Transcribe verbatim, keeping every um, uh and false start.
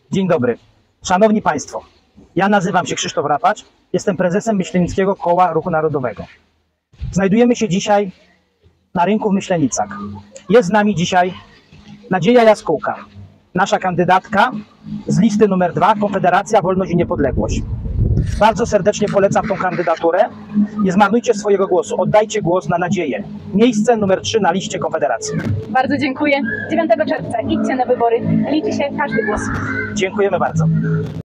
Dzień dobry. Szanowni Państwo, ja nazywam się Krzysztof Rapacz, jestem prezesem Myślenickiego Koła Ruchu Narodowego. Znajdujemy się dzisiaj na rynku w Myślenicach. Jest z nami dzisiaj Nadzieja Jaskółka, nasza kandydatka z listy numer dwa, Konfederacja, Wolność i Niepodległość. Bardzo serdecznie polecam tą kandydaturę. Nie zmarnujcie swojego głosu, oddajcie głos na Nadzieję. Miejsce numer trzy na liście Konfederacji. Bardzo dziękuję. dziewiątego czerwca idźcie na wybory. Liczy się każdy głos. Dziękujemy bardzo.